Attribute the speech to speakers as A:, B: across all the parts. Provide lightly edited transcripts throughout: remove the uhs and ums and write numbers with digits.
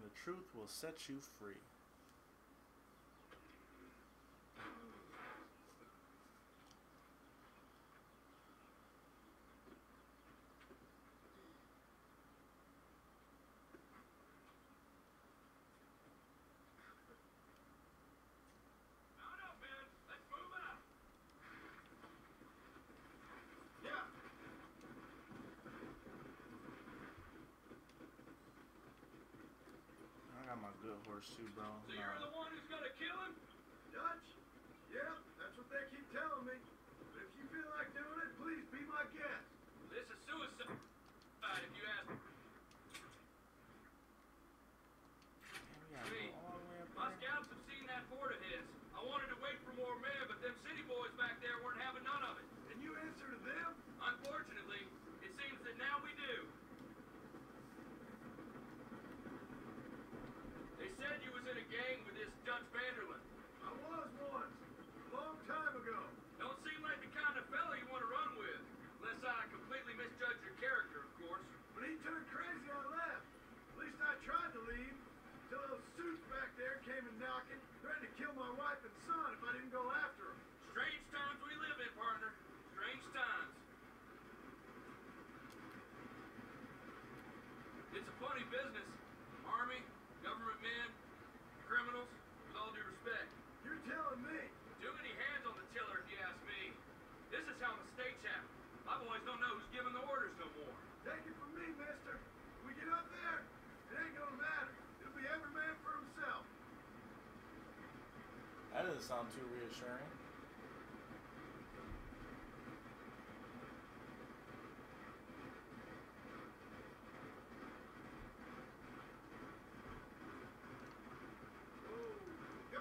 A: The truth will set you free. I got my good horse too, bro.
B: So you're the one who's gonna kill him?
C: Dutch? Yep, that's what they keep telling me. But if you feel like doing it, please be my guest.
B: This is suicide, if you ask me. My scouts have seen that fort of his. I wanted to wait for more men, but them city boys back there weren't having none of it.
C: And you answer to them?
B: Unfortunately, it seems that now we do. They said you was in a gang with this Dutch Vanderland.
C: I was once. A long time ago.
B: Don't seem like the kind of fella you want to run with. Unless I completely misjudge your character, of course.
C: When he turned crazy, I left. At least I tried to leave. Till those suits back there came and knocking, threatened to kill my wife and son if I didn't go after them.
B: Strange times we live in, partner. Strange times. It's a funny business. Army, government men, criminals, with all due respect.
C: You're telling me?
B: Too many hands on the tiller, if you ask me. This is how mistakes happen. My boys don't know who's giving the orders no more.
C: Take it from me, mister. When we get up there, it ain't gonna matter. It'll be every man for himself.
A: That doesn't sound too reassuring.
C: Go.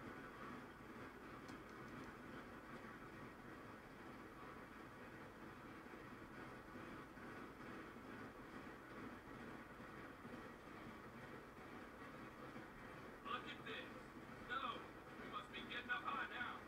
B: Look at this. No, we must be getting up high now.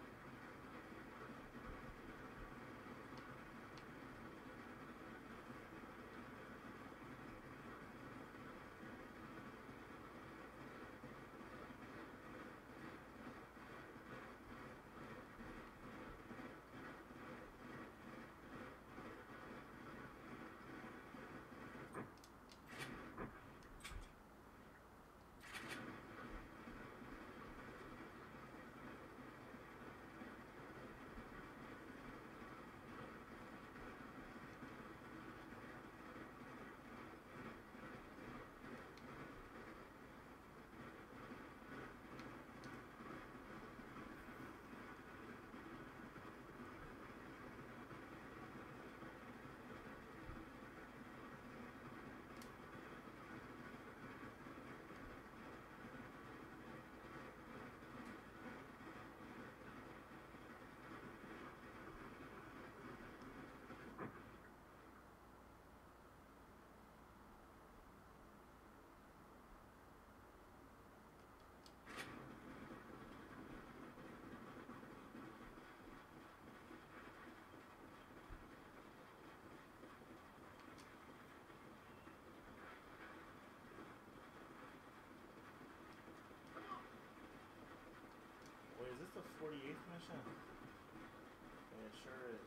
A: Wait, is this the 48th mission? Yeah, it sure is.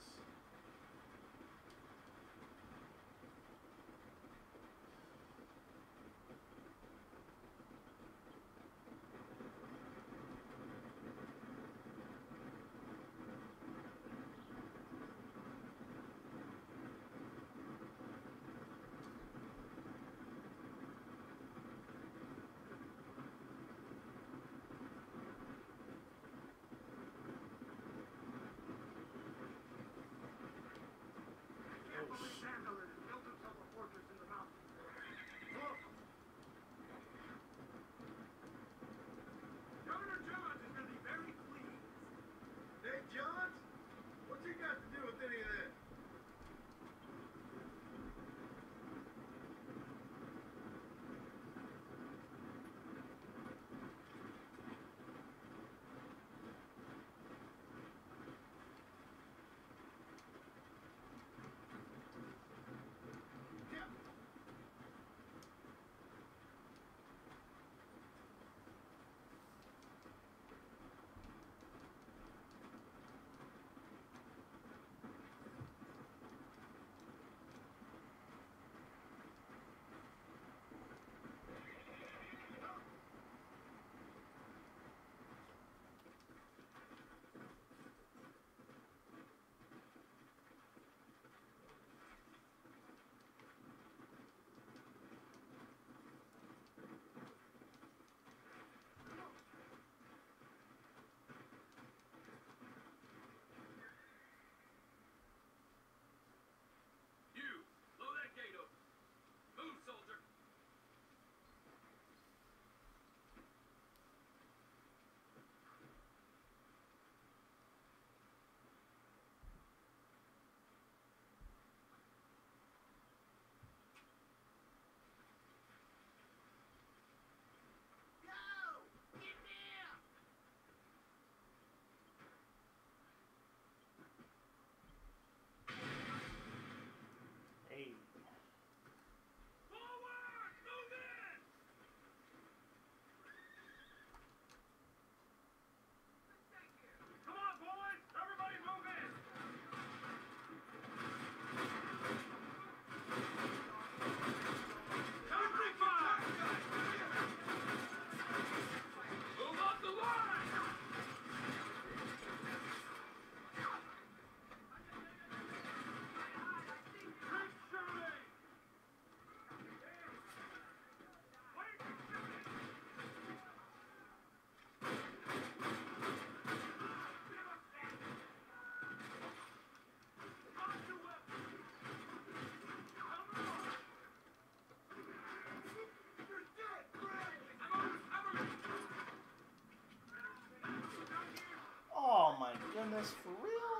A: this for real?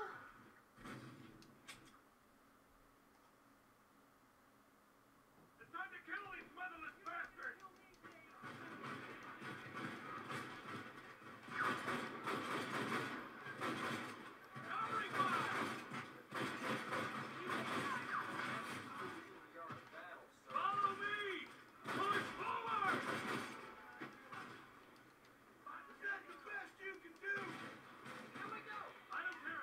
C: It's time to kill these motherless bastards! Covering fire! Follow me! Push forward! Is that the best you can do? Here we go! I don't care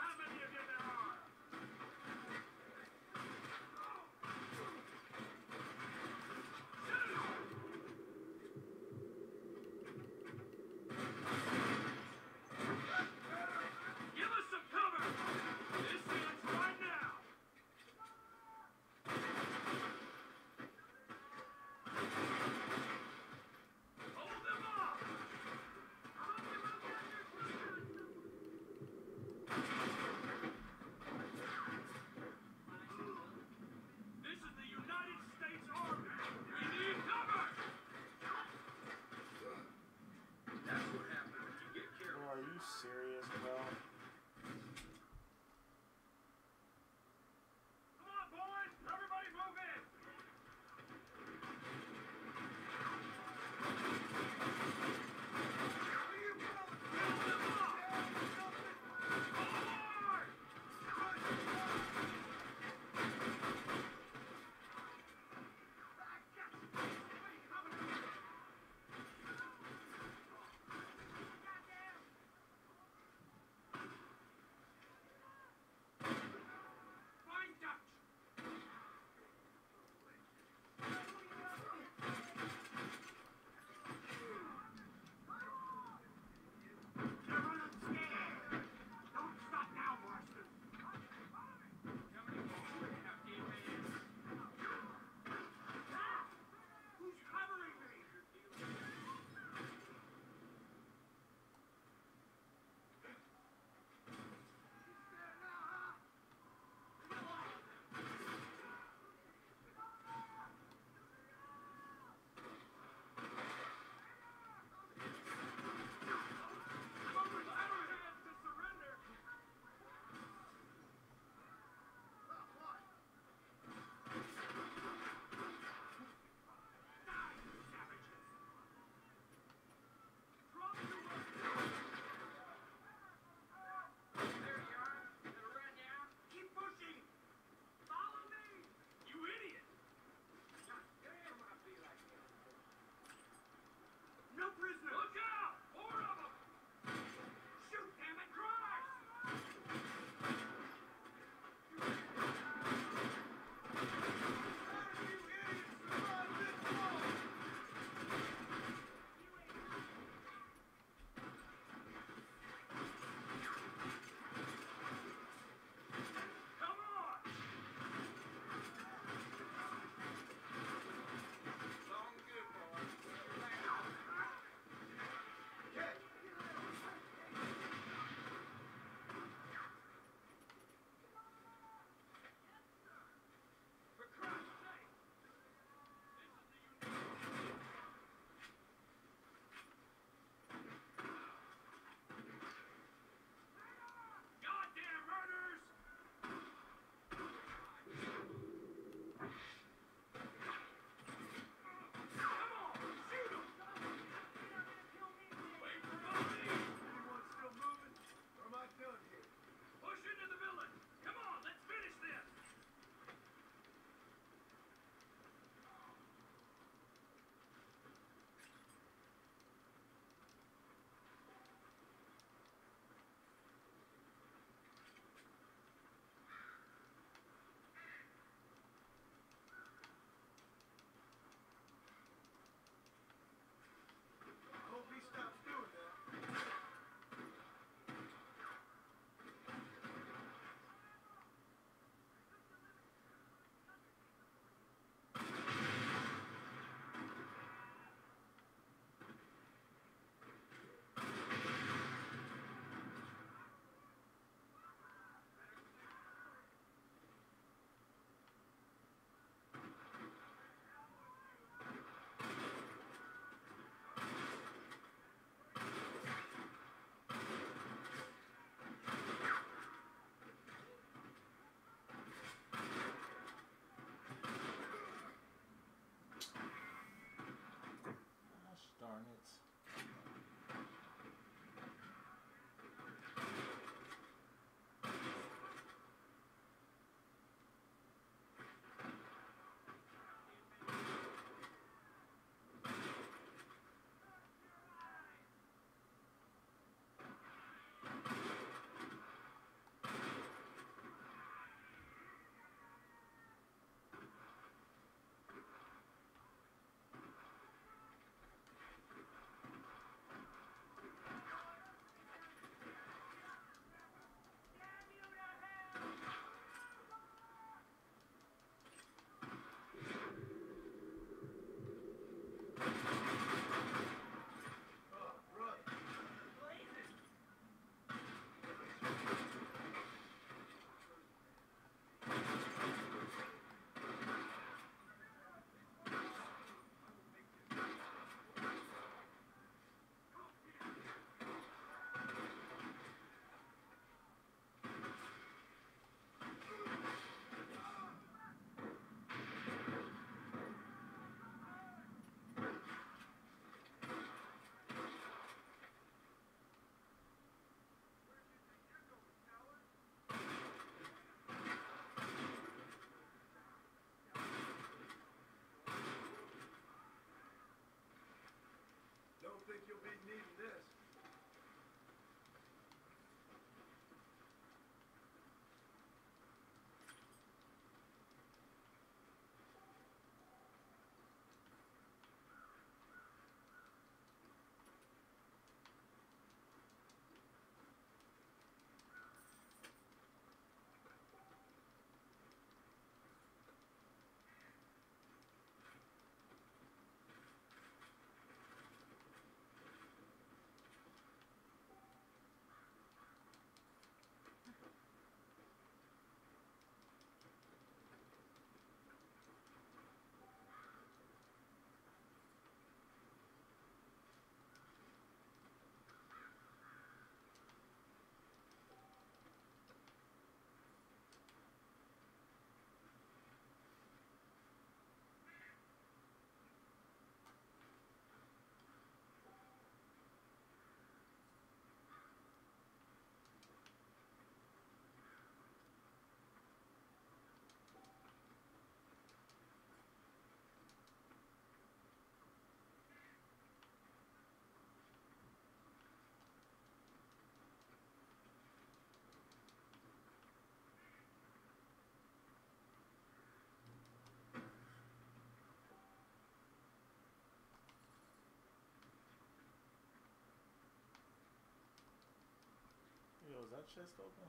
A: that chest open?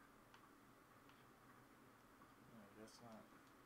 A: No, I guess not.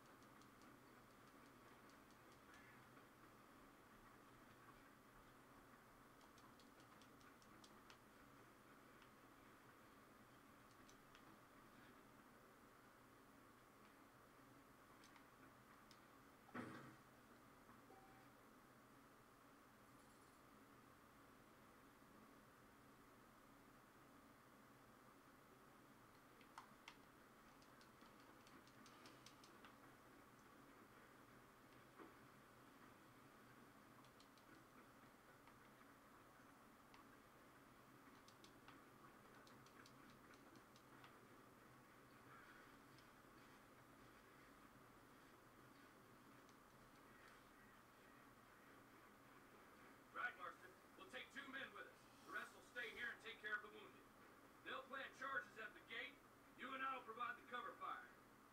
B: Right, Marston. We'll take 2 men with us. The rest will stay here and take care of the wounded. They'll plant charges at the gate. You and I'll provide the cover fire.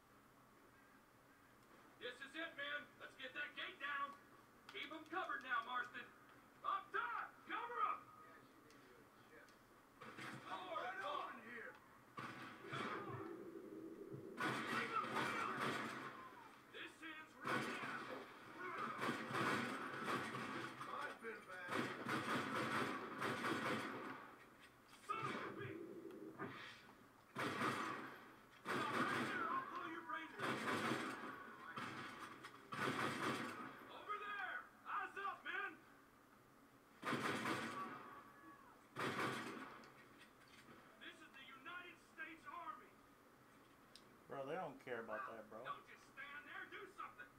B: This is it, men. Let's get that gate down. Keep them covered now, Marston. Up top! Cover them! Forward,
C: Right
B: come on.
C: open here.
B: This ends right now.
C: I've been bad.
B: Son of a bitch! Stop right there. I'll blow your brains out. Over there! Eyes up, men! This is the United States Army.
A: Bro, they don't care about that, bro.
B: Don't just stand there. Do something.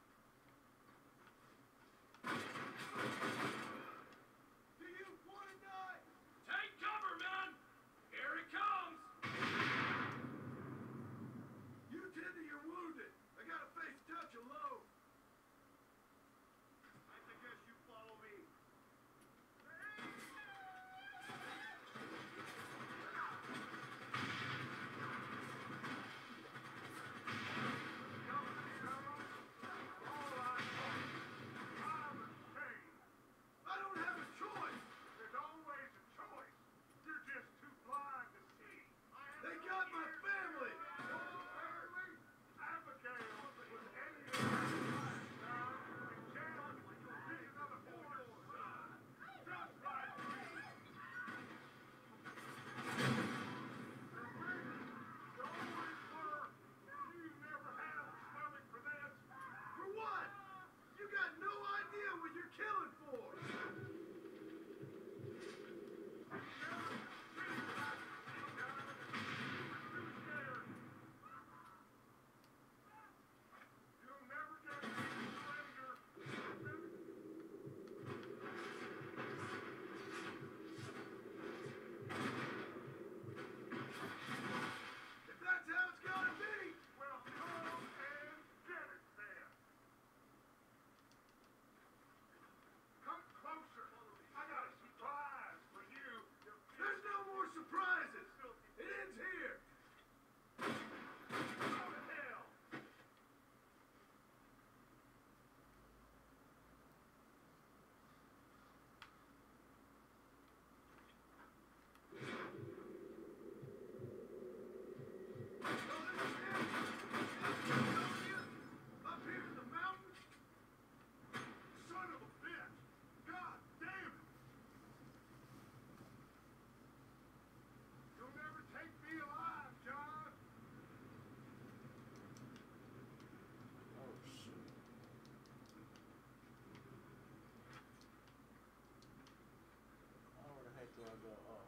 C: Do you want to die?
B: Take cover, men! Here it comes!
C: You tend to your wounded. I gotta face touch alone. I suggest you follow me. I don't have a choice. There's always a choice. You're just too blind to see. They got my family. Abigail was Eddie's last son, and Jan is another born son. Just like me. They're waiting. They always were. You never had the stomach for this. For what? You got no idea what you're killing for. You'll never get me to surrender. If that's how it's gotta be, well, come and get it then. Come closer. I got a surprise for you. There's no more surprises. It ends here. How the hell? Up here in the mountains? Son of a bitch! God damn it! You'll never take me alive, John!
A: Oh, shoot. Oh, where the heck do I go? Oh.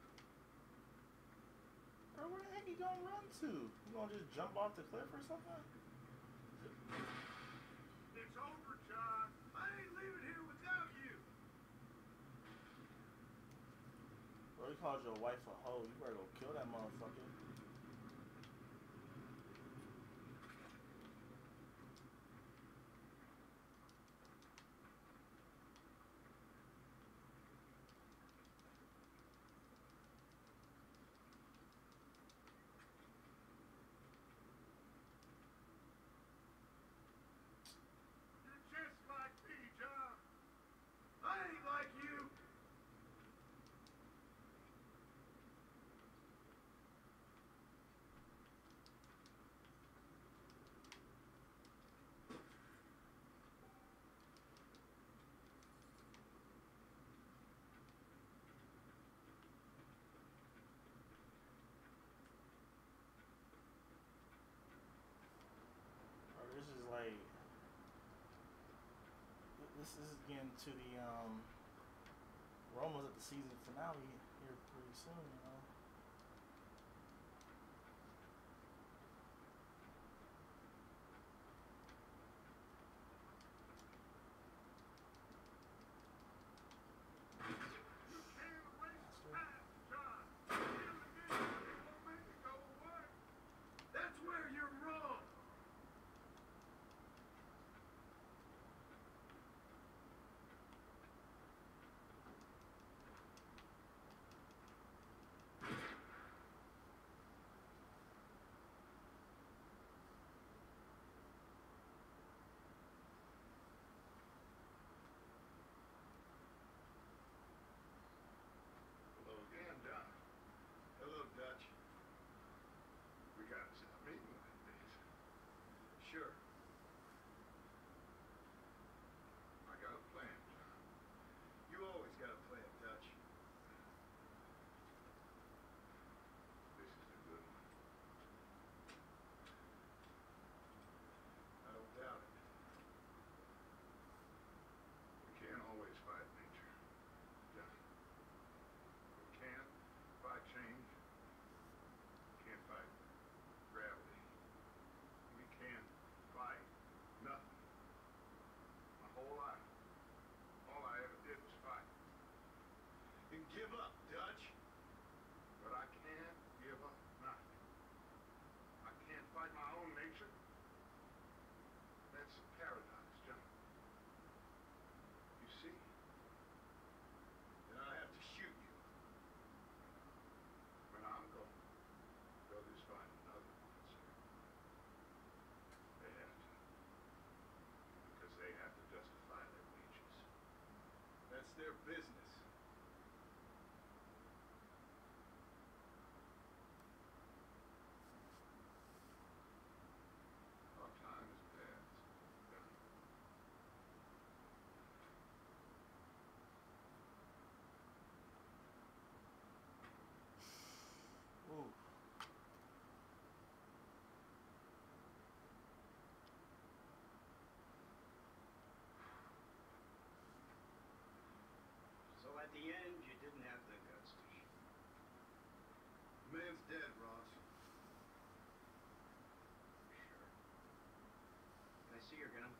A: Bro, where the heck you gonna run to? You gonna just jump off the cliff or something?
C: It's over, John. I ain't leaving here without you.
A: Bro, he called your wife a hoe. You better go kill that motherfucker.
C: You're just like me, John. I ain't like you.
A: this is getting to the we're almost at the season finale here pretty soon, you know.
C: You can't waste time, John. In the game, you won't make it go away. That's where you're wrong. Hello again, Don. Hello, Dutch. We gotta stop meeting like this. Sure. I got a plan, John. You always got a plan, Dutch. This is a good one. I don't doubt it. We can't always fight nature, John. We can't fight change. Can't fight gravity. We can't fight nothing. My whole life, all I ever did was fight. And give up, Dutch. But I can't give up nothing. I can't fight my own nature. That's paradise, John. You see? Then I have to shoot you. When I'm gone, brothers find another monster. They have to. Because they have to justify their wages. That's their business. Our time is past. John.
A: Ooh.
D: So at the end, you didn't have the guts to shoot.
C: The man's dead, Ross.
D: Sure. Can I see your gun?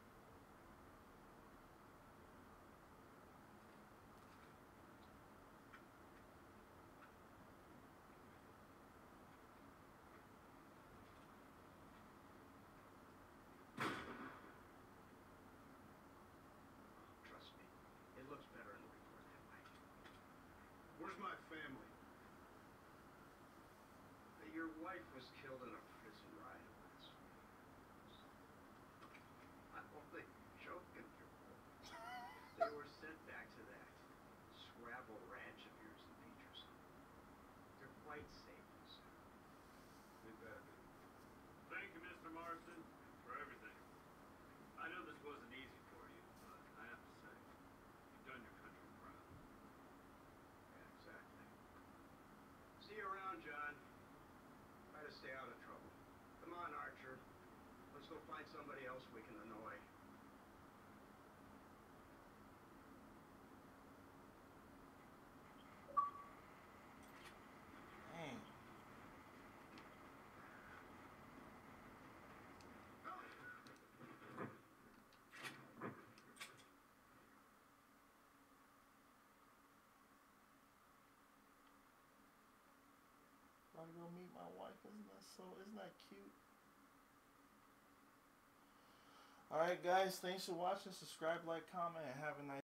D: Trust me, it looks better in the report that way.
C: Where's my family?
D: Your wife was killed in a prison riot last week. I'm only joking, you boy. They were sent back to that Scrabble ranch of yours in Peterson. They're quite safe and sound.
C: Did that.
B: Thank you, Mr. Marston, for everything. I know this wasn't easy for you, but I have to say, you've done your country proud.
D: Yeah, exactly. See you around, John. Try to stay out of trouble. Come on, Archer. Let's go find somebody else we can annoy.
A: Dang. Gotta go meet my wife. Isn't that cute? Alright guys, thanks for watching. Subscribe, like, comment, and have a nice